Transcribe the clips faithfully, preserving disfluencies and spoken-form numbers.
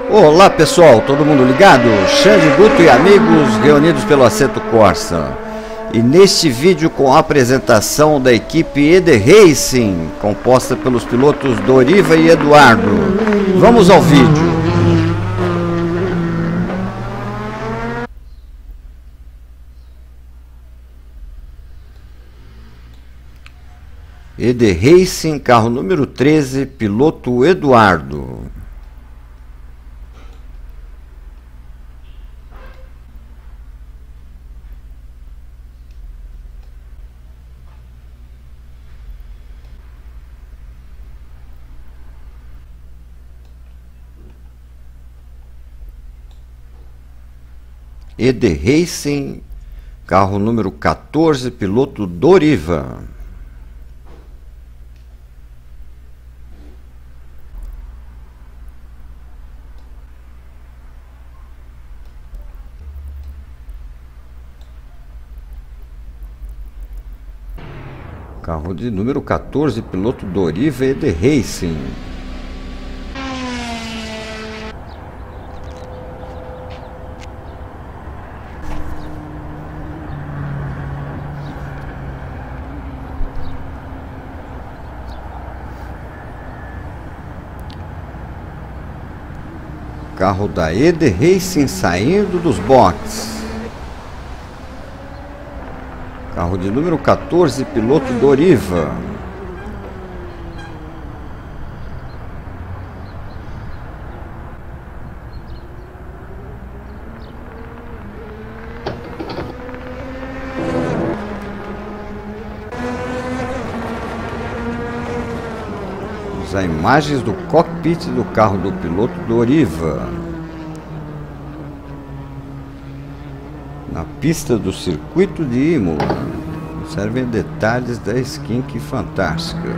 Olá pessoal, todo mundo ligado? Xande Guto e amigos reunidos pelo Assetto Corsa. E neste vídeo com a apresentação da equipe E D Racing, composta pelos pilotos Doriva e Eduardo. Vamos ao vídeo. E D Racing, carro número treze, piloto Eduardo. E D Racing, carro número quatorze, piloto Doriva. Carro de número quatorze, piloto Doriva e D Racing. Carro da E D Racing saindo dos boxes. Carro de número quatorze, piloto Doriva. Vamos a imagens do cockpit do carro do piloto Doriva. Na pista do circuito de Imola, observem detalhes da skink fantástica.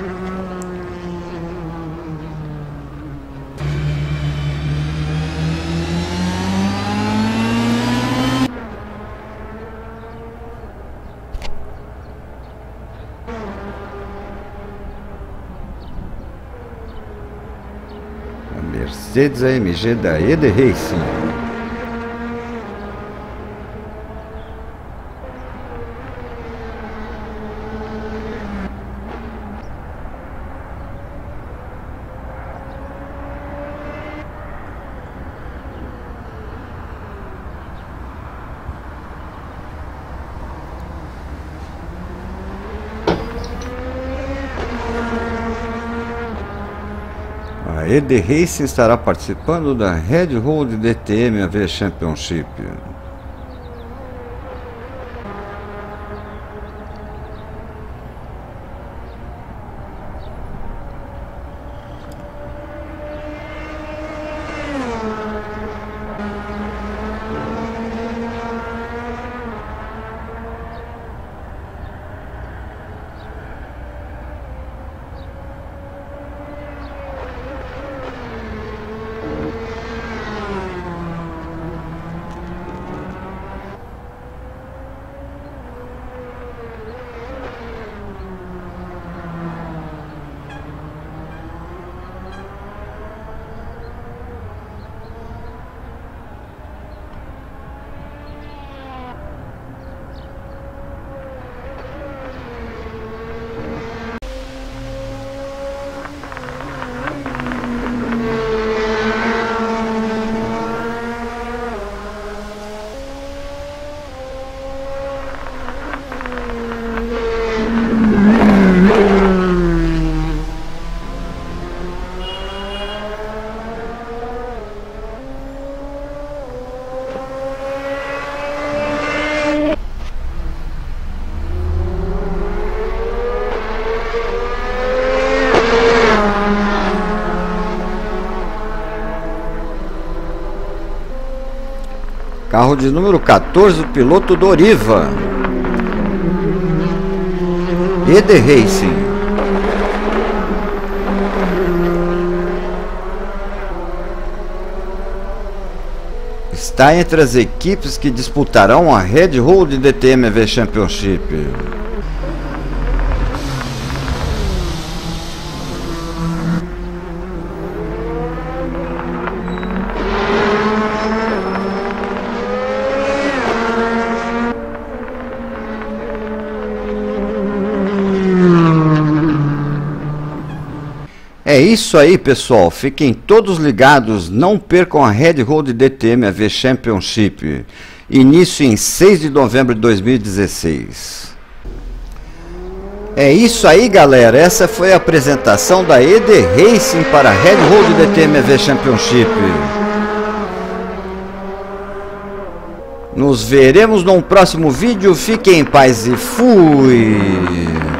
A Mercedes A M G da E D Racing. A E D Racing estará participando da Red Road D T M A V Championship. Carro de número quatorze, piloto Doriva. E D Racing. Está entre as equipes que disputarão a Red Road D T M A V Championship. isso aí, pessoal. Fiquem todos ligados. Não percam a Red Road D T M A V Championship. Início em seis de novembro de dois mil e dezesseis. É isso aí, galera. Essa foi a apresentação da E D Racing para a Red Road D T M A V Championship. Nos veremos num próximo vídeo. Fiquem em paz e fui!